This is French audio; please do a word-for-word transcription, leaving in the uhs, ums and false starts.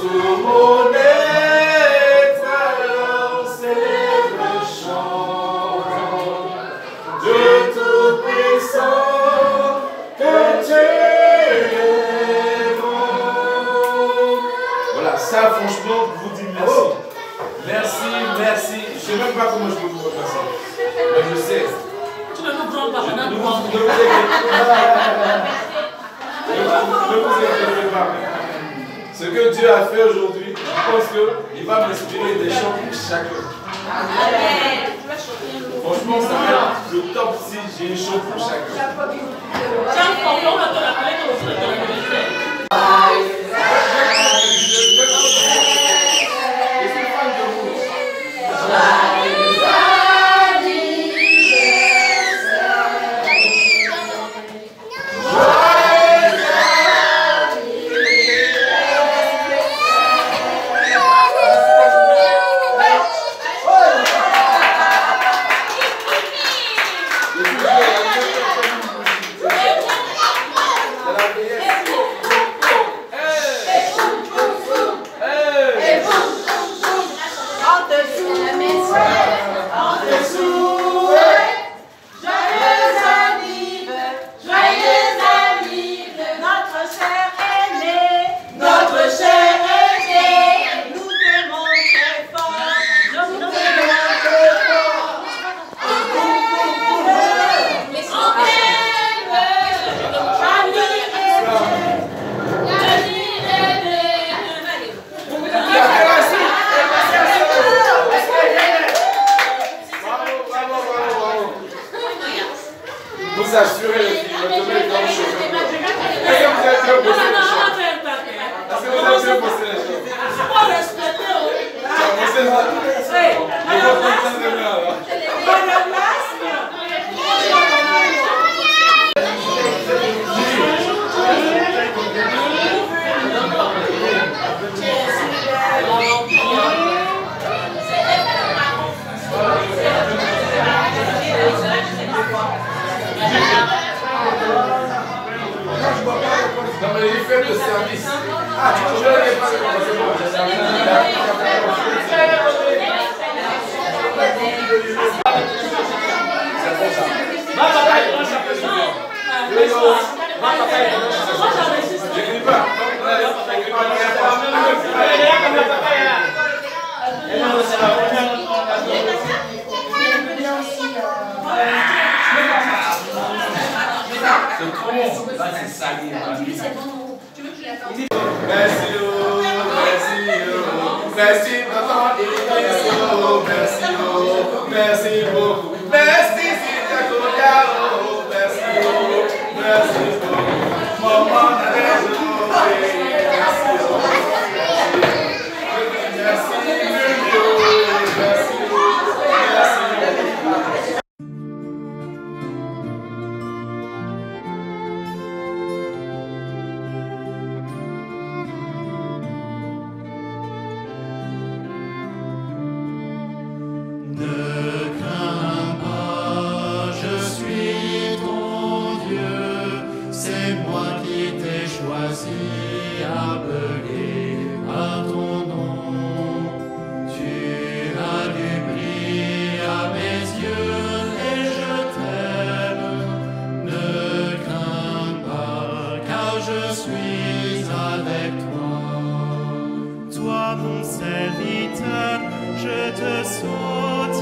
tout mon être, alors célèbre le chant. Dieu tout-puissant, que tu es bon. Voilà, ça franchement, je vous dis merci. Merci, merci. Je ne sais même pas comment je peux vous remercier. Mais je sais. Tu ne nous prends pas, on a Ne le vous droit. inquiétez pas. Ne vous inquiétez pas. Ce que Dieu a fait aujourd'hui, je pense qu'il va m'inspirer des chants pour chacun. Franchement, ça va être le top si j'ai un chant pour chacun. Tiens, on va te rappeler que vous êtes dans le ministère. Vous assurez le film, le domaine dans le chauffeur. Est-ce que vous êtes bien posé les choses? Est-ce que vous êtes bien posé les choses? Je peux respecter, oui. Tu as posé ça? Je vais prendre ça de là, là. Non mais il fait le service. Ah, tu ne l'avais pas c'est bon. J'écris pas. C'est trop bon. Là, c'est salé. Tu veux que je l'attende? Merci, oh, merci, oh, merci, papa, merci, oh, merci, oh, merci beaucoup. Merci, c'est ta coca, oh, merci, oh, merci beaucoup. Maman, merci, oh, merci, oh, merci, merci, oh, merci, merci. Je te saute